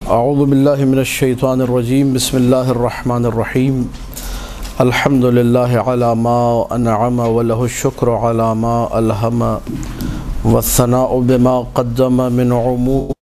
अऊज़ु बिल्लाहि मिनश्शैतानिर रजीम बिस्मिल्लाहिर रहमानिर रहीम अल्हम्दुलिल्लाहि अला मा अनअमा व लहु शुक्र अला मा अलहमा वस्सनाउ बिमा क़द्दम मिन उमूर